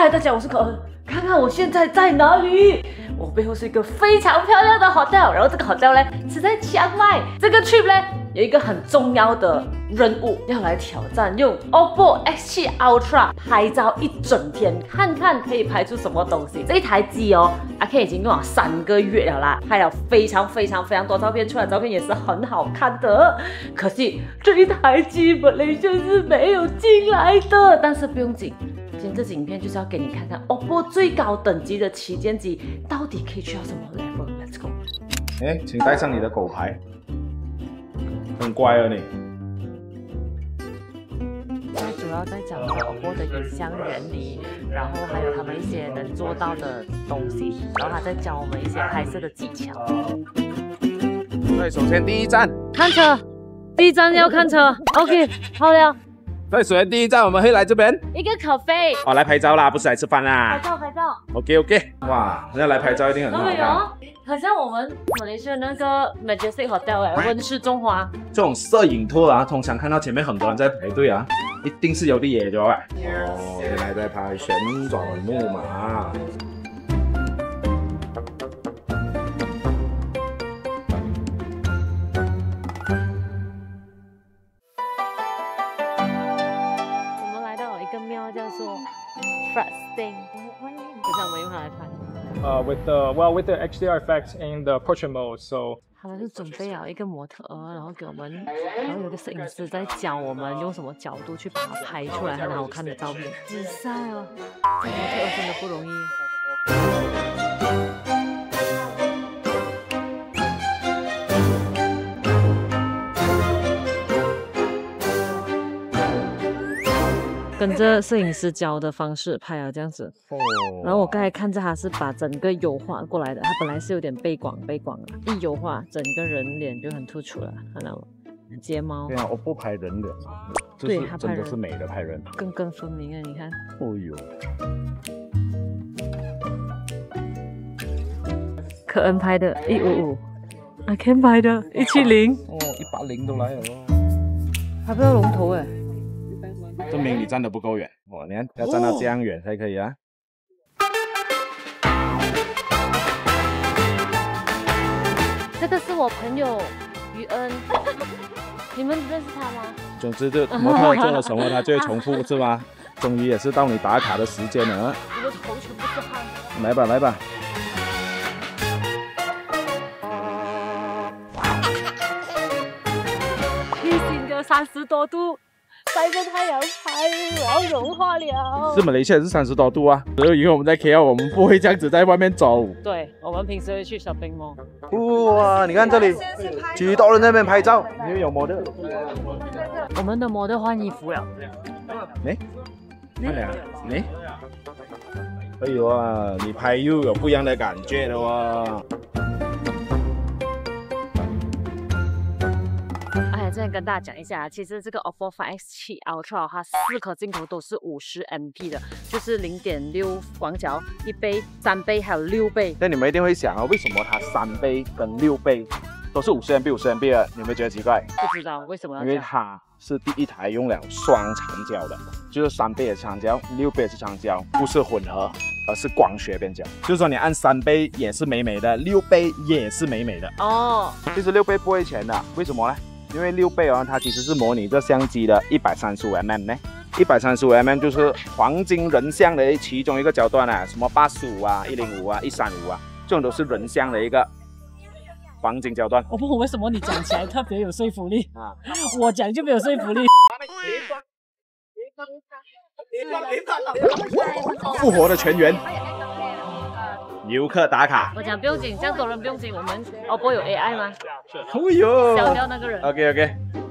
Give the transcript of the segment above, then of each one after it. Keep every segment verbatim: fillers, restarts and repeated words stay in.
嗨，大家，我是可恩。看看我现在在哪里？我背后是一个非常漂亮的 hotel， 然后这个 hotel 呢是在清迈。这个 trip 呢有一个很重要的任务，要来挑战用 O P P O X 七 Ultra 拍照一整天，看看可以拍出什么东西。这一台机哦，阿 K 已经用了三个月了啦，拍了非常非常非常多照片，出来的照片也是很好看的。可惜这一台机本来就是没有进来的，但是不用紧。今天这支影片就是要给你看看 O P P O 最高等级的旗舰机到底可以去到什么 level。Let's go。 哎，请带上你的狗牌，很乖哦你。 主要在讲 O P P O 的影像原理，然后还有他们一些能做到的东西，然后他在教我们一些拍摄的技巧。 对，首先第一站看车，第一站要看车。OK， 好了。 对，首先第一站我们会来这边一个咖啡。 哦，来拍照啦，不是来吃饭啦。 拍照，拍照。 OK OK， 哇，人家来拍照一定很好看。 哦，好像我们马来西亚那个 Majestic Hotel 哎，温室种花。 这种摄影托啊，通常看到前面很多人在排队啊，一定是有啲嘢咗啊。哦，原来在拍旋转木马。 Uh, with the well with the H D R effects in the portrait mode, so 他们是准备了一个模特，然后给我们，然后有个摄影师在教我们用什么角度去把它拍出来很好看的照片。比赛哦，这模特真的不容易。跟着摄影师教的方式拍啊，这样子。哦。然后我刚才看着他是把整个油画过来的，他本来是有点背光背光了，一油画整个人脸就很突出了，看到吗？睫毛。 对啊 ，O P P O 拍人脸， 对，他真的是美的拍人， 更更分明啊！你看。 哦呦。 可恩拍的一五五，阿 Ken 拍的一七零。 哦，一八零都来了。 拍不到龙头哎。 证明你站得不够远，哦，你看要站到这样远才可以啊。 这个是我朋友于恩，你们认识他吗？ 总之，这模特做了什么，他就会重复，是吧？终于也是到你打卡的时间了。 我的头全部是汗。 来吧，来吧。 披星哥三十多度。晒着太阳拍，我要融化了。 是马来西亚是三十多度啊，所以以后我们在 K L 我们不会这样子在外面走。 对，我们平时会去 shopping mall。 哇，你看这里，许多人在那边拍照，因为有模特。 我们的模特换衣服了。 哎，换了，哎，哎呦啊，你拍又有不一样的感觉了哇。 哎，这边跟大家讲一下，其实这个 O P P O Five X 七 Ultra 它四颗镜头都是五十 M P 的，就是零点六广角、一倍、三倍还有六倍。 那你们一定会想啊，为什么它三倍跟六倍都是五十 M P、五十 M P 的？你有没有觉得奇怪？ 不知道为什么要这样？ 因为它是第一台用了双长焦的，就是三倍的长焦，六倍的是长焦，不是混合，而是光学变焦。就是说你按三倍也是美美的，六倍也是美美的。哦，其实六倍不会钱的，为什么呢？因为六倍哦，它其实是模拟这相机的一百三十五 mm 呢，一百三十五 mm 就是黄金人像的其中一个焦段啊，什么八十五啊、一零五啊、一三五啊，这种都是人像的一个黄金焦段。 我不懂为什么你讲起来特别有说服力啊，我讲就没有说服力。 复活的全员。游客打卡， 我讲不用紧，这样多人不用紧。我们 O P P O 有 A I 吗？ 哦呦， 消掉那个人。 OK OK。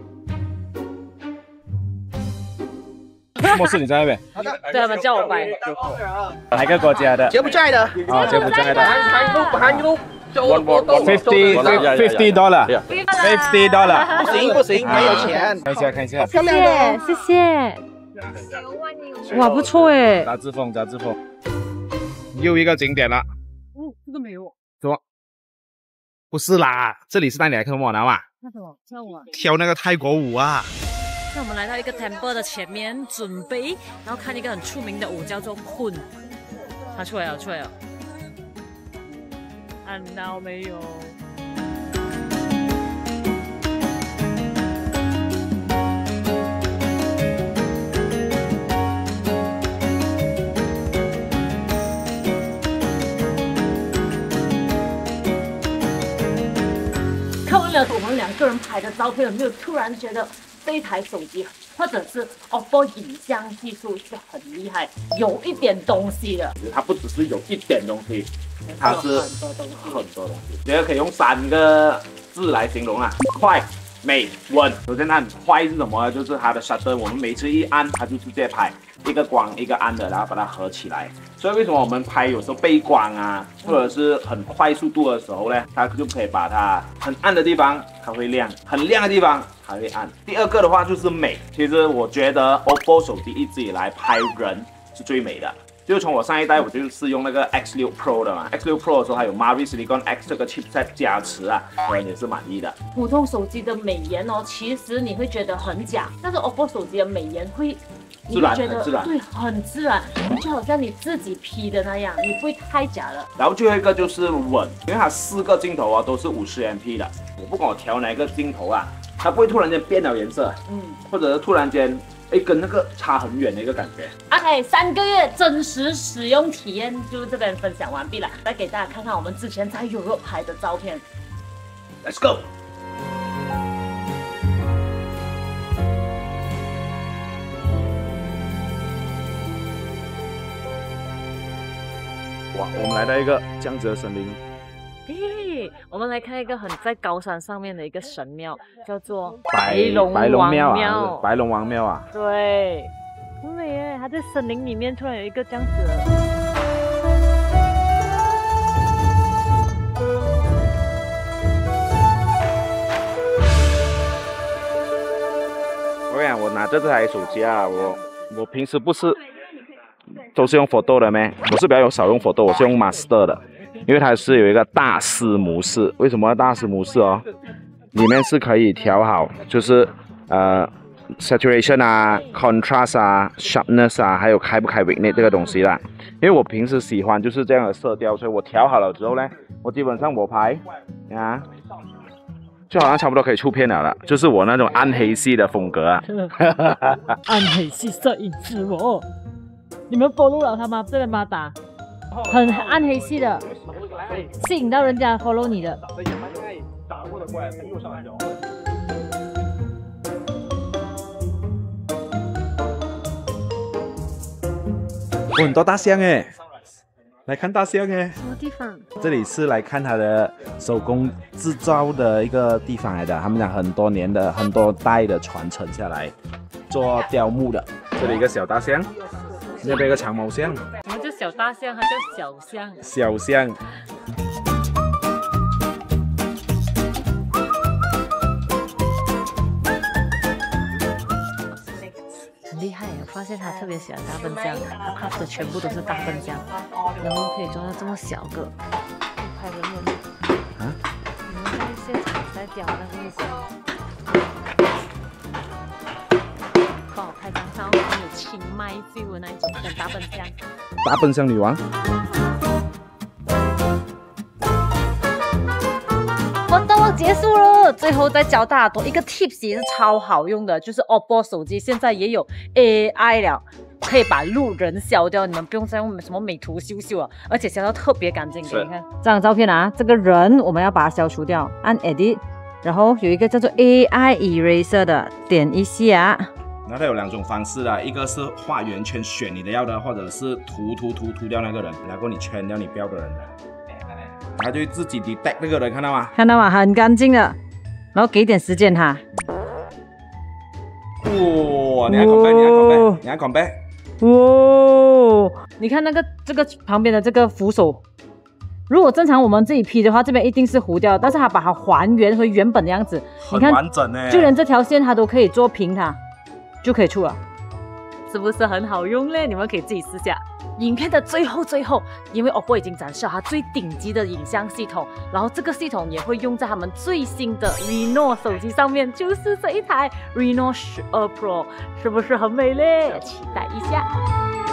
什么事你在那边？ 对，他们叫我拍。 哪个国家的？ 柬埔寨的。 啊，柬埔寨的。 韩国韩国。 Fifty fifty dollar fifty dollar。 不行不行，没有钱。 看一下看一下。 漂亮的， 谢谢。哇，不错哎。 杂志风杂志风。又一个景点了。 嗯，这个没有。 什么？不是啦，这里是带你来看什么呢嘛？ 那什么？跳舞啊？ 跳那个泰国舞啊。 那我们来到一个 temple 的前面，准备，然后看一个很出名的舞，叫做坤。 它出来了，出来了。按到没有？看完了我们两个人拍的照片，有没有突然觉得这一台手机或者是 O P P O 影像技术是很厉害，有一点东西的？ 它不只是有一点东西，它是很多东西， 很多东西。这个可以用三个字来形容啊：快、美、稳。首先它很快是什么呢？就是它的 shutter， 我们每次一按它就直接拍，一个光一个暗的，然后把它合起来。所以为什么我们拍有时候背光啊，或者是很快速度的时候呢，它就可以把它很暗的地方它会亮，很亮的地方它会暗。第二个的话就是美，其实我觉得 O P P O 手机一直以来拍人是最美的。就是从我上一代我就是用那个 X 六 Pro 的嘛 ，X 六 Pro 的时候还有 Mari Silicon X 这个 chipset 加持啊，我也是满意的。 普通手机的美颜哦，其实你会觉得很假，但是 O P P O 手机的美颜会。你会觉得自然， 对，很自然，就好像你自己 P 的那样，你不会太假了。 然后最后一个就是稳，因为它四个镜头啊都是五十 M P 的，我不管我调哪一个镜头啊，它不会突然间变了颜色，嗯，或者是突然间哎跟那个差很远的一个感觉。 OK， 三个月真实使用体验就这边分享完毕了，再给大家看看我们之前在 Europe 拍的照片。 Let's go。哇，我们来到一个这样子的森林。 嘿，我们来看一个很在高山上面的一个神庙，叫做白龙白龙庙啊， 庙白龙王庙啊。 对，很美耶！它在森林里面突然有一个这样子的。 我跟你讲，我拿着这台手机啊，我我平时不是都是用 photo 的咩？我是比较有少用 photo， 我是用 master 的，因为它是有一个大师模式。为什么要大师模式哦？里面是可以调好，就是呃 saturation 啊、contrast 啊、sharpness 啊，还有开不开 vignette 这个东西啦。因为我平时喜欢就是这样的色调，所以我调好了之后呢，我基本上我拍啊。就好像差不多可以出片了了，就是我那种暗黑系的风格啊。 暗黑系摄影师哦，你们 follow 了他吗？这边帮他打，很暗黑系的，吸引到人家 follow 你的。 打过的过来，右上角。 有很多大象哎。来看大象哎， 什么地方？ 这里是来看它的手工制造的一个地方来的。他们讲很多年的、很多代的传承下来，做雕木的。这里一个小大象，那边一个长毛象。 什么叫小大象？它叫小象。 小象。 很厉害，我发现他特别喜欢大笨象，他 craft 的全部都是大笨象，然后可以做到这么小个。拍人人啊？你们在现场在雕那个木工，帮我拍张照，很有清迈 feel 的那一种，跟大笨象。 大笨象女王。 活动结束了，最后再教大家多一个 tips 也是超好用的，就是 O P P O 手机现在也有 A I 了，可以把路人消掉，你们不用再用什么美图秀秀了，而且消到特别干净。给你看这张照片啊，这个人我们要把它消除掉，按 Edit， 然后有一个叫做 A I Eraser 的，点一下。 那它有两种方式啦，一个是画圆圈选你的要的，或者是涂涂涂涂掉那个人，然后你圈掉你不要的人。它就会自己 detect 那个人，看到吗？ 看到吗？很干净的，然后给一点时间它。 哇！你按 compare， 你按 compare， 你按 compare。 哇！你看那个这个旁边的这个扶手，如果正常我们自己 P 的话，这边一定是糊掉，但是它把它还原回原本的样子。 很完整呢， 就连这条线它都可以做平它，就可以出了。是不是很好用嘞？你们可以自己试下。影片的最后最后，因为 O P P O 已经展示了它最顶级的影像系统，然后这个系统也会用在他们最新的 Reno 手机上面，就是这一台 Reno 十二 Pro， 是不是很美嘞？期待一下。